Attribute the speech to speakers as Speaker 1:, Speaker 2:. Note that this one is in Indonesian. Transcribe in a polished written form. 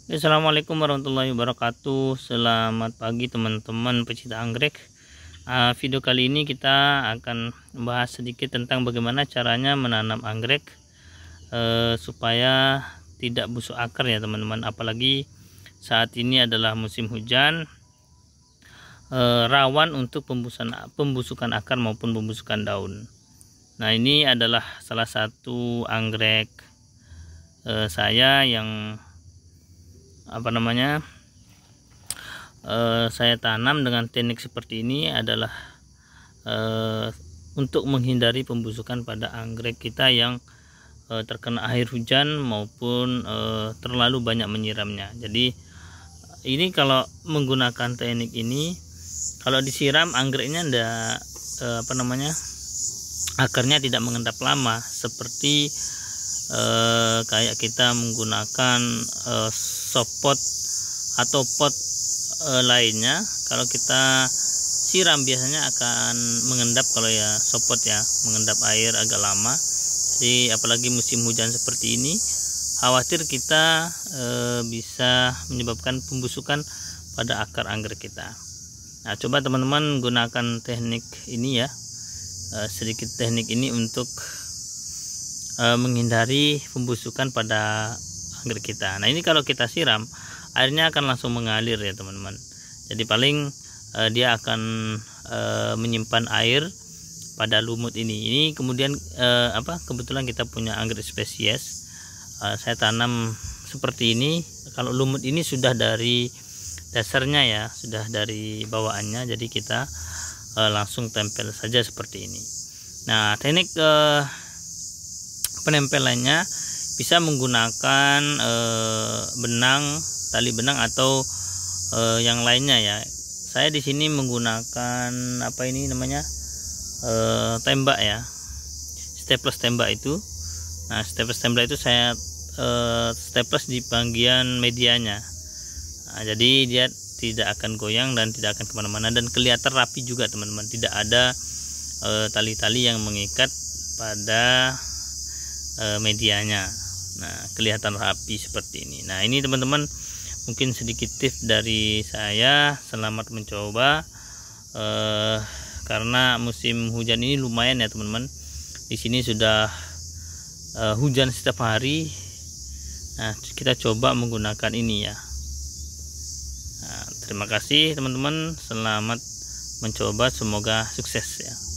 Speaker 1: Assalamualaikum warahmatullahi wabarakatuh. Selamat pagi teman-teman pecinta anggrek. Video kali ini kita akan membahas sedikit tentang bagaimana caranya menanam anggrek supaya tidak busuk akar ya teman-teman. Apalagi saat ini adalah musim hujan, rawan untuk pembusukan akar maupun pembusukan daun. Nah, ini adalah salah satu anggrek saya yang saya tanam dengan teknik seperti ini adalah untuk menghindari pembusukan pada anggrek kita yang terkena air hujan maupun terlalu banyak menyiramnya. Jadi ini kalau menggunakan teknik ini, kalau disiram anggreknya akarnya tidak mengendap lama seperti kayak kita menggunakan soft pot atau pot lainnya. Kalau kita siram biasanya akan mengendap, kalau ya soft pot ya mengendap air agak lama. Jadi apalagi musim hujan seperti ini, khawatir kita bisa menyebabkan pembusukan pada akar anggrek kita. Nah, coba teman-teman gunakan teknik ini ya, sedikit teknik ini untuk menghindari pembusukan pada anggrek kita. Nah, ini kalau kita siram, airnya akan langsung mengalir ya teman-teman. Jadi paling dia akan menyimpan air pada lumut ini. Ini kemudian kebetulan kita punya anggrek spesies. Saya tanam seperti ini. Kalau lumut ini sudah dari dasarnya ya, sudah dari bawaannya. Jadi kita langsung tempel saja seperti ini. Nah, teknik penempelannya bisa menggunakan tali benang atau yang lainnya ya. Saya di sini menggunakan tembak ya, staples tembak itu. Nah, staples tembak itu saya staples di bagian medianya. Nah, jadi dia tidak akan goyang dan tidak akan kemana-mana, dan kelihatan rapi juga teman-teman. Tidak ada tali-tali yang mengikat pada medianya. Nah, kelihatan rapi seperti ini. Nah, ini teman-teman mungkin sedikit tips dari saya. Selamat mencoba, karena musim hujan ini lumayan ya teman-teman. Di sini sudah hujan setiap hari. Nah, kita coba menggunakan ini ya. Nah, terima kasih teman-teman, selamat mencoba, semoga sukses ya.